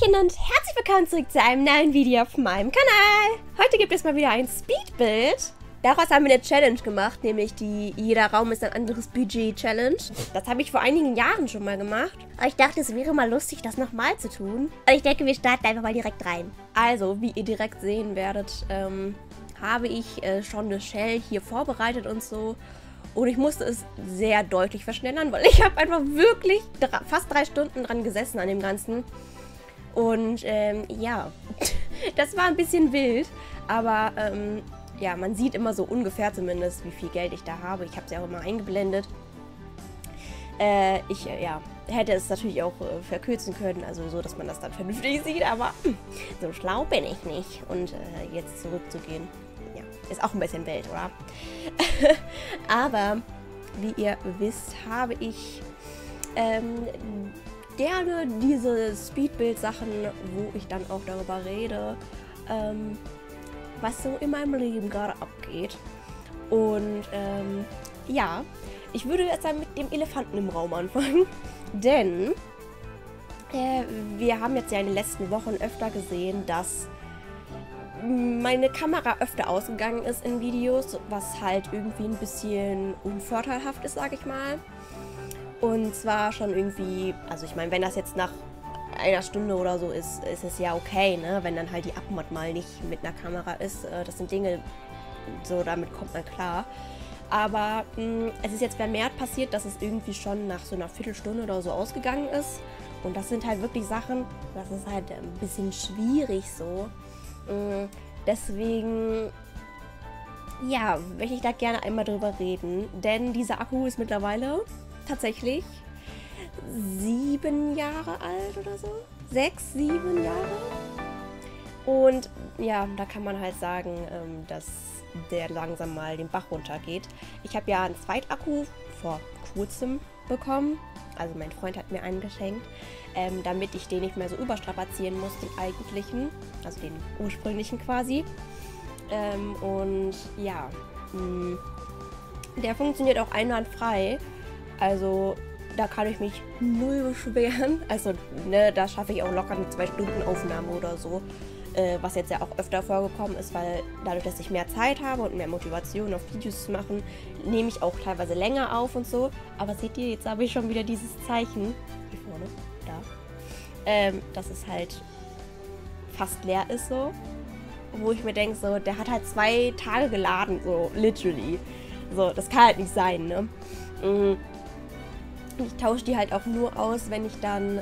Hallöchen und herzlich willkommen zurück zu einem neuen Video auf meinem Kanal. Heute gibt es mal wieder ein Speedbuild. Daraus haben wir eine Challenge gemacht, nämlich die Jeder Raum ist ein anderes Budget Challenge. Das habe ich vor einigen Jahren schon mal gemacht. Aber ich dachte, es wäre mal lustig, das nochmal zu tun. Und ich denke, wir starten einfach mal direkt rein. Also, wie ihr direkt sehen werdet, habe ich schon eine Shell hier vorbereitet und so. Und ich musste es sehr deutlich verschnellern, weil ich habe einfach wirklich fast 3 Stunden dran gesessen an dem Ganzen. Und ja, das war ein bisschen wild, aber ja, man sieht immer so ungefähr zumindest, wie viel Geld ich da habe. Ich habe es ja auch immer eingeblendet. Ich ja, hätte es natürlich auch verkürzen können, also so, dass man das dann vernünftig sieht, aber so schlau bin ich nicht. Und jetzt zurückzugehen, ja, ist auch ein bisschen wild, oder? Aber, wie ihr wisst, habe ich gerne diese Speedbuild-Sachen, wo ich dann auch darüber rede, was so in meinem Leben gerade abgeht. Und ja, ich würde jetzt dann mit dem Elefanten im Raum anfangen, denn wir haben jetzt ja in den letzten Wochen öfter gesehen, dass meine Kamera öfter ausgegangen ist in Videos, was halt irgendwie ein bisschen unvorteilhaft ist, sag ich mal. Und zwar schon irgendwie, also ich meine, wenn das jetzt nach einer Stunde oder so ist, ist es ja okay, ne? Wenn dann halt die Abmod mal nicht mit einer Kamera ist. Das sind Dinge, so damit kommt man klar. Aber es ist jetzt vermehrt passiert, dass es irgendwie schon nach so einer Viertelstunde oder so ausgegangen ist. Und das sind halt wirklich Sachen, das ist halt ein bisschen schwierig so. Deswegen, ja, möchte ich da gerne einmal drüber reden. Denn dieser Akku ist mittlerweile tatsächlich 7 Jahre alt oder so. 6, 7 Jahre. Und ja, da kann man halt sagen, dass der langsam mal den Bach runtergeht. Ich habe ja einen Zweitakku vor kurzem bekommen. Also mein Freund hat mir einen geschenkt, damit ich den nicht mehr so überstrapazieren muss, den eigentlichen, also den ursprünglichen quasi. Und ja, der funktioniert auch einwandfrei. Also da kann ich mich null beschweren. Also ne, da schaffe ich auch locker eine 2 Stunden Aufnahme oder so. Was jetzt ja auch öfter vorgekommen ist, weil dadurch, dass ich mehr Zeit habe und mehr Motivation auf Videos zu machen, nehme ich auch teilweise länger auf und so. Aber seht ihr, jetzt habe ich schon wieder dieses Zeichen, hier vorne, da, dass es halt fast leer ist so. Wo ich mir denke, so, der hat halt 2 Tage geladen, so, literally. So, das kann halt nicht sein, ne? Ich tausche die halt auch nur aus, wenn ich dann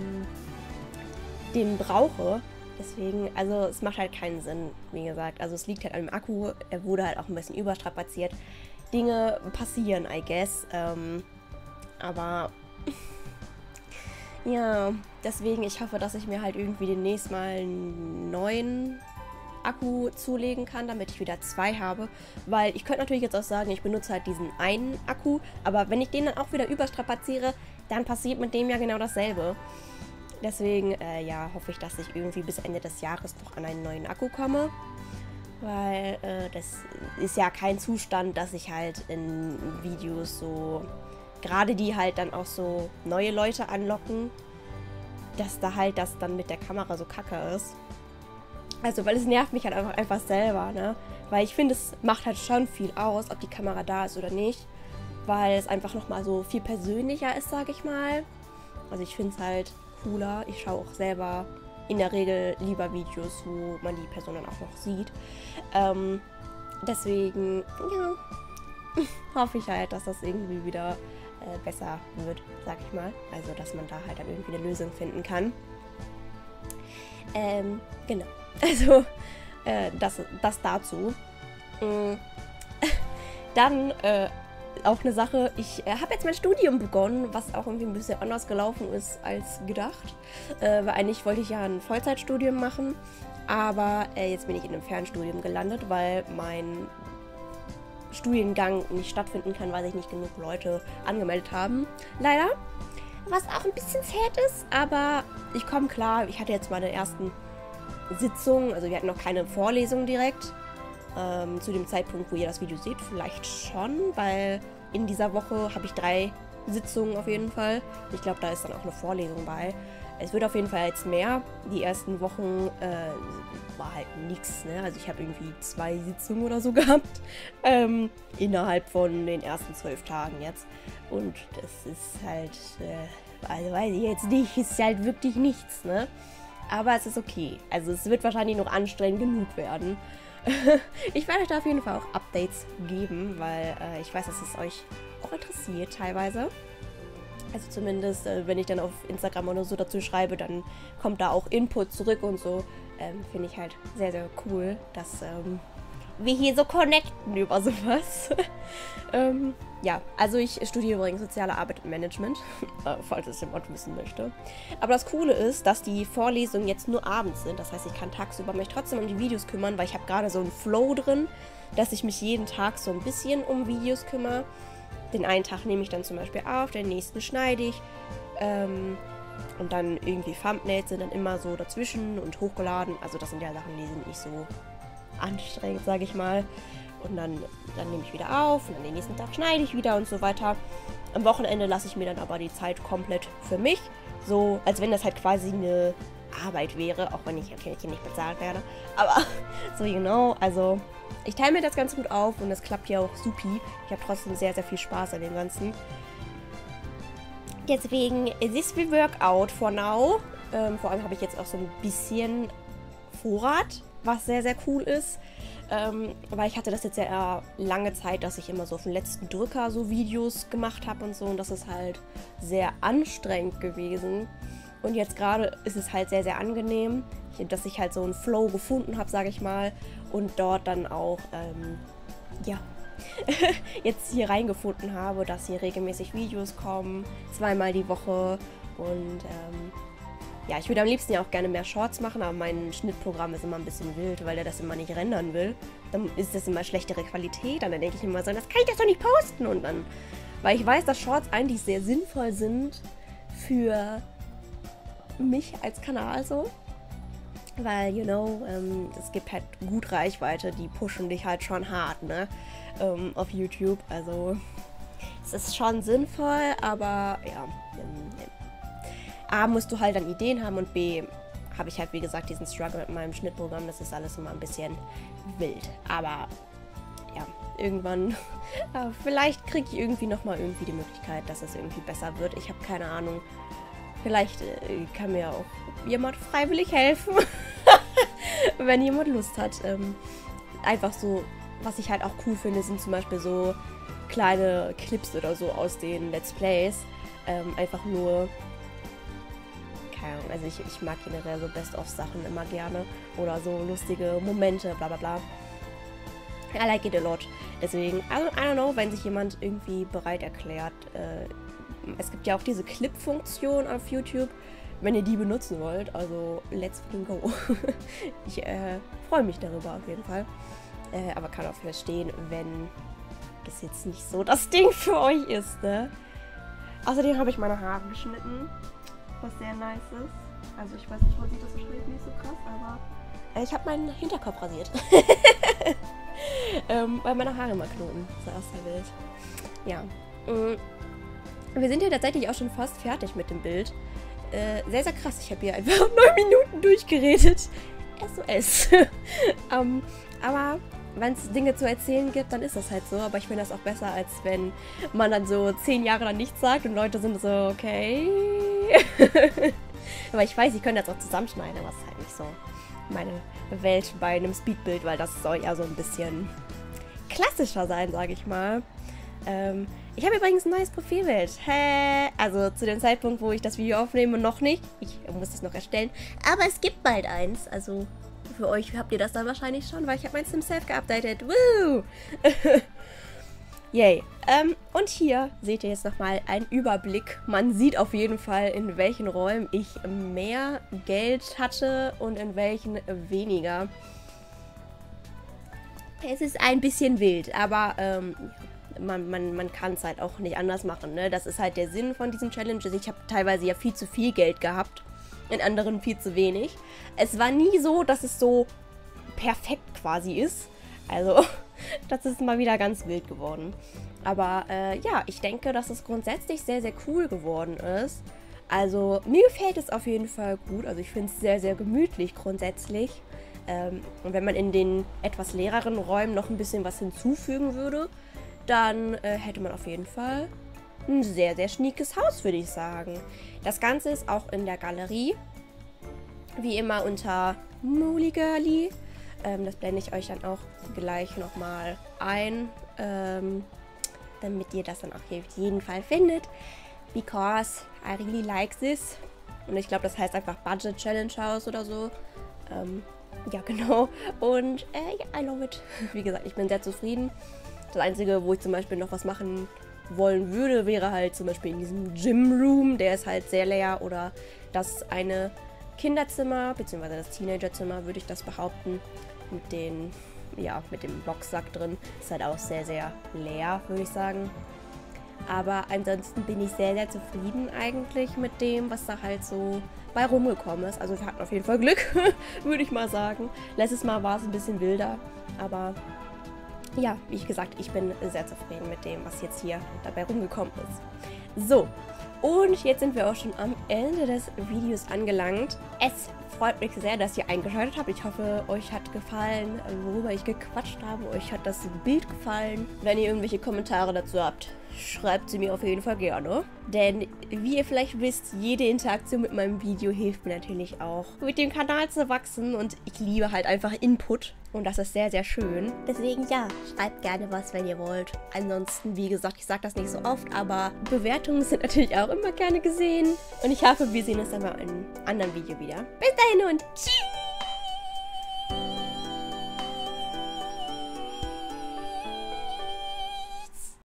den brauche. Deswegen, also es macht halt keinen Sinn, wie gesagt. Also es liegt halt an dem Akku, er wurde halt auch ein bisschen überstrapaziert. Dinge passieren, I guess. Aber ja, deswegen, ich hoffe, dass ich mir halt irgendwie demnächst mal einen neuen Akku zulegen kann, damit ich wieder 2 habe. Weil ich könnte natürlich jetzt auch sagen, ich benutze halt diesen einen Akku, aber wenn ich den dann auch wieder überstrapaziere, dann passiert mit dem ja genau dasselbe. Deswegen, ja, hoffe ich, dass ich irgendwie bis Ende des Jahres noch an einen neuen Akku komme. Weil das ist ja kein Zustand, dass ich halt in Videos so, gerade die halt dann auch so neue Leute anlocken, dass da halt das dann mit der Kamera so kacke ist. Also, weil es nervt mich halt einfach selber, ne? Weil ich finde, es macht halt schon viel aus, ob die Kamera da ist oder nicht. Weil es einfach nochmal so viel persönlicher ist, sag ich mal. Also ich finde es halt cooler. Ich schaue auch selber in der Regel lieber Videos, wo man die Person dann auch noch sieht. Deswegen, ja, hoffe ich halt, dass das irgendwie wieder besser wird, sag ich mal. Also, dass man da halt dann irgendwie eine Lösung finden kann. Genau. Also, das dazu. Dann, auch eine Sache, ich habe jetzt mein Studium begonnen, was auch irgendwie ein bisschen anders gelaufen ist als gedacht. Weil eigentlich wollte ich ja ein Vollzeitstudium machen, aber jetzt bin ich in einem Fernstudium gelandet, weil mein Studiengang nicht stattfinden kann, weil sich nicht genug Leute angemeldet haben. Leider. Was auch ein bisschen sad ist, aber ich komme klar. Ich hatte jetzt meine ersten Sitzungen, also wir hatten noch keine Vorlesung direkt. Zu dem Zeitpunkt, wo ihr das Video seht, vielleicht schon, weil in dieser Woche habe ich 3 Sitzungen auf jeden Fall. Ich glaube, da ist dann auch eine Vorlesung bei. Es wird auf jeden Fall jetzt mehr. Die ersten Wochen war halt nichts, ne? Also ich habe irgendwie 2 Sitzungen oder so gehabt. Innerhalb von den ersten 12 Tagen jetzt. Und das ist halt, also weiß ich jetzt nicht, ist halt wirklich nichts, ne? Aber es ist okay. Also es wird wahrscheinlich noch anstrengend genug werden. Ich werde euch da auf jeden Fall auch Updates geben, weil ich weiß, dass es euch auch interessiert teilweise. Also zumindest, wenn ich dann auf Instagram oder so dazu schreibe, dann kommt da auch Input zurück und so. Finde ich halt sehr, sehr cool, dass wir hier so connecten über sowas. Ja, also ich studiere übrigens Soziale Arbeit und Management, falls es jemand wissen möchte. Aber das Coole ist, dass die Vorlesungen jetzt nur abends sind. Das heißt, ich kann tagsüber mich trotzdem um die Videos kümmern, weil ich habe gerade so einen Flow drin, dass ich mich jeden Tag so ein bisschen um Videos kümmere. Den einen Tag nehme ich dann zum Beispiel auf, den nächsten schneide ich. Und dann irgendwie Thumbnails sind dann immer so dazwischen und hochgeladen. Also das sind ja Sachen, die sind nicht so anstrengend, sage ich mal. Und dann nehme ich wieder auf und dann den nächsten Tag schneide ich wieder und so weiter. Am Wochenende lasse ich mir dann aber die Zeit komplett für mich. So, als wenn das halt quasi eine Arbeit wäre, auch wenn ich natürlich nicht bezahlt werde. Aber so genau, also ich teile mir das ganz gut auf und das klappt ja auch supi. Ich habe trotzdem sehr, sehr viel Spaß an dem Ganzen. Deswegen, this will work out for now. Vor allem habe ich jetzt auch so ein bisschen Vorrat, was sehr, sehr cool ist. Weil ich hatte das jetzt ja eher lange Zeit, dass ich immer so auf den letzten Drücker so Videos gemacht habe und so. Und das ist halt sehr anstrengend gewesen. Und jetzt gerade ist es halt sehr, sehr angenehm, dass ich halt so einen Flow gefunden habe, sage ich mal. Und dort dann auch, ja, jetzt hier reingefunden habe, dass hier regelmäßig Videos kommen, 2-mal die Woche. Und ja, ich würde am liebsten ja auch gerne mehr Shorts machen, aber mein Schnittprogramm ist immer ein bisschen wild, weil er das immer nicht rendern will. Dann ist das immer schlechtere Qualität. Und dann denke ich immer so, das kann ich doch nicht posten. Und dann, weil ich weiß, dass Shorts eigentlich sehr sinnvoll sind für mich als Kanal so. Weil, you know, es gibt halt gut Reichweite, die pushen dich halt schon hart, ne? Auf YouTube. Also, es ist schon sinnvoll, aber ja, A, musst du halt dann Ideen haben und B, habe ich halt, wie gesagt, diesen Struggle mit meinem Schnittprogramm. Das ist alles immer ein bisschen wild. Aber ja, irgendwann, vielleicht kriege ich irgendwie nochmal die Möglichkeit, dass es irgendwie besser wird. Ich habe keine Ahnung. Vielleicht kann mir auch jemand freiwillig helfen, wenn jemand Lust hat. Einfach so, was ich halt auch cool finde, sind zum Beispiel so kleine Clips oder so aus den Let's Plays. Einfach nur, keine Ahnung, also ich mag generell so Best-of-Sachen immer gerne. Oder so lustige Momente, bla bla bla. I like it a lot. Deswegen, also, I don't know, wenn sich jemand irgendwie bereit erklärt. Es gibt ja auch diese Clip-Funktion auf YouTube, wenn ihr die benutzen wollt. Also, let's fucking go. Ich freue mich darüber auf jeden Fall. Aber kann auch verstehen, wenn das jetzt nicht so das Ding für euch ist, ne? Außerdem habe ich meine Haare geschnitten, was sehr nice ist. Also, ich weiß nicht, man sieht das wahrscheinlich nicht so krass, aber ich habe meinen Hinterkopf rasiert. Weil meine Haare immer knoten. Das ist sehr wild. Ja. Wir sind ja tatsächlich auch schon fast fertig mit dem Bild. Sehr, sehr krass. Ich habe hier einfach 9 Minuten durchgeredet. SOS. Aber wenn es Dinge zu erzählen gibt, dann ist das halt so. Aber ich finde das auch besser, als wenn man dann so 10 Jahre lang nichts sagt und Leute sind so, okay. Aber ich weiß, ich könnte das auch zusammenschneiden, aber es ist halt nicht so meine Welt bei einem Speedbild, weil das soll ja so ein bisschen klassischer sein, sage ich mal. Ich habe übrigens ein neues Profilbild. Also zu dem Zeitpunkt, wo ich das Video aufnehme, noch nicht. Ich muss das noch erstellen. Aber es gibt bald eins. Also für euch habt ihr das dann wahrscheinlich schon, weil ich habe mein SimSelf geupdatet. Woo! Yay. Und hier seht ihr jetzt nochmal einen Überblick. Man sieht auf jeden Fall, in welchen Räumen ich mehr Geld hatte und in welchen weniger. Es ist ein bisschen wild, aber man kann es halt auch nicht anders machen, ne? Das ist halt der Sinn von diesen Challenges. Ich habe teilweise ja viel zu viel Geld gehabt, in anderen viel zu wenig. Es war nie so, dass es so perfekt quasi ist. Also, das ist mal wieder ganz wild geworden. Aber ja, ich denke, dass es grundsätzlich sehr, sehr cool geworden ist. Also mir gefällt es auf jeden Fall gut. Also ich finde es sehr, sehr gemütlich grundsätzlich. Und wenn man in den etwas leereren Räumen noch ein bisschen was hinzufügen würde, dann hätte man auf jeden Fall ein sehr, sehr schniekes Haus, würde ich sagen. Das Ganze ist auch in der Galerie. Wie immer unter Mooligirly. Das blende ich euch dann auch gleich nochmal ein, damit ihr das dann auch hier auf jeden Fall findet. Because I really like this. Und ich glaube, das heißt einfach Budget Challenge House oder so. Ja, genau. Und ja, I love it. Wie gesagt, ich bin sehr zufrieden. Das Einzige, wo ich zum Beispiel noch was machen wollen würde, wäre halt zum Beispiel in diesem Gym Room. Der ist halt sehr leer. Oder das eine Kinderzimmer, beziehungsweise das Teenagerzimmer, würde ich das behaupten. Mit den, ja, mit dem Boxsack drin. Ist halt auch sehr, sehr leer, würde ich sagen. Aber ansonsten bin ich sehr, sehr zufrieden eigentlich mit dem, was da halt so bei rumgekommen ist. Also wir hatten auf jeden Fall Glück, würde ich mal sagen. Letztes Mal war es ein bisschen wilder, aber ja, wie gesagt, ich bin sehr zufrieden mit dem, was jetzt hier dabei rumgekommen ist. So, und jetzt sind wir auch schon am Ende des Videos angelangt. Es freut mich sehr, dass ihr eingeschaltet habt. Ich hoffe, euch hat gefallen, worüber ich gequatscht habe. Euch hat das Bild gefallen. Wenn ihr irgendwelche Kommentare dazu habt, schreibt sie mir auf jeden Fall gerne. Denn wie ihr vielleicht wisst, jede Interaktion mit meinem Video hilft mir natürlich auch, mit dem Kanal zu wachsen. Und ich liebe halt einfach Input. Und das ist sehr, sehr schön. Deswegen ja, schreibt gerne was, wenn ihr wollt. Ansonsten, wie gesagt, ich sage das nicht so oft, aber Bewertungen sind natürlich auch immer gerne gesehen. Und ich hoffe, wir sehen uns dann mal in einem anderen Video wieder. Bis dahin und tschüss!